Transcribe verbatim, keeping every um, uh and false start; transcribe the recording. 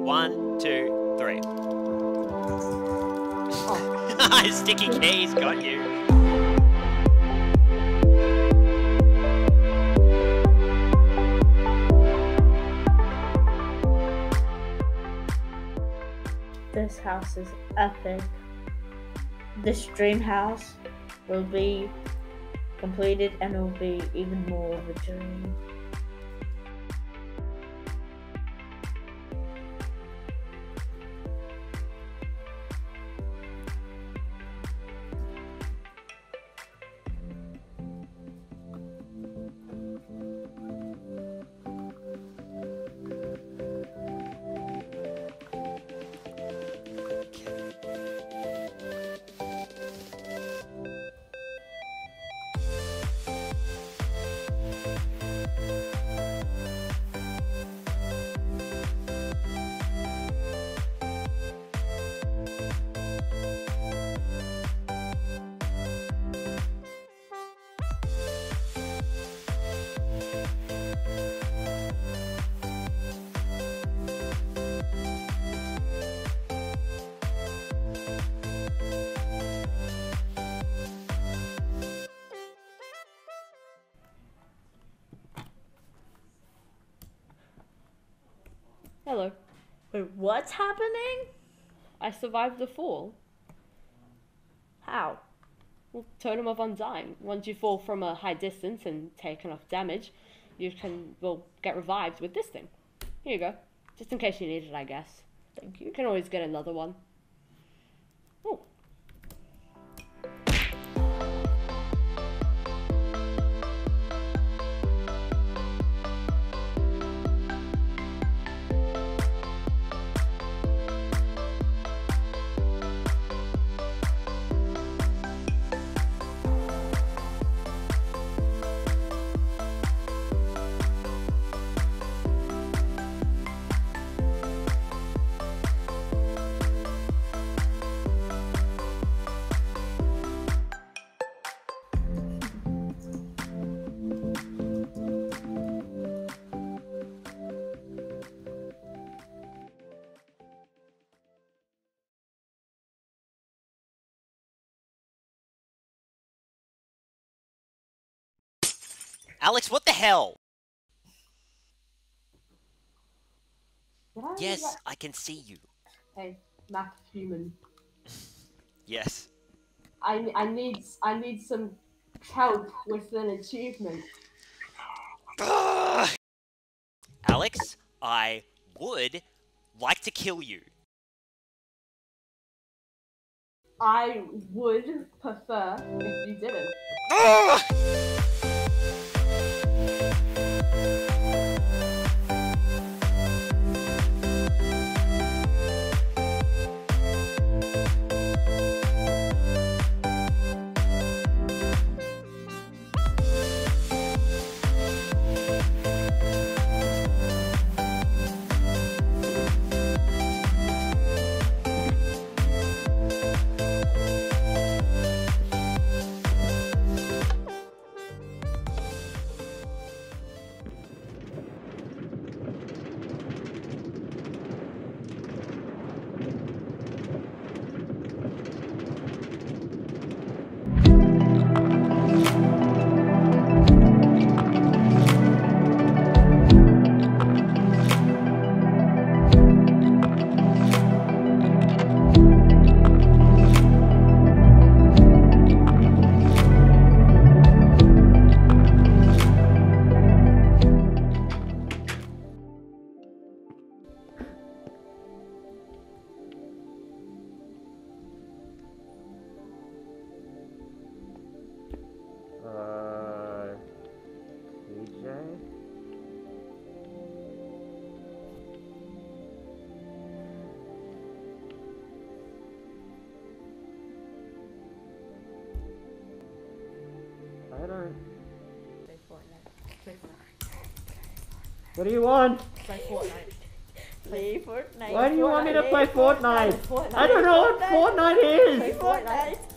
one, two, three. Oh. Sticky keys got you. This house is epic. This dream house will be completed and it will be even more of a dream. Hello. Wait, what's happening? I survived the fall. How? Well, totem of undying. Once you fall from a high distance and take enough damage, you can, well, get revived with this thing. Here you go. Just in case you need it, I guess. Thank you. You can always get another one. Oh. Alex, what the hell? I Yes, that? I can see you. Hey, math human. Yes. I I need I need some help with an achievement. Alex, I would like to kill you. I would prefer if you didn't. I don't... Play Fortnite. Play Fortnite. What do you want? Play Fortnite. Play Fortnite. Why do you want me to play Fortnite? Fortnite. I don't know what Fortnite is! Play Fortnite.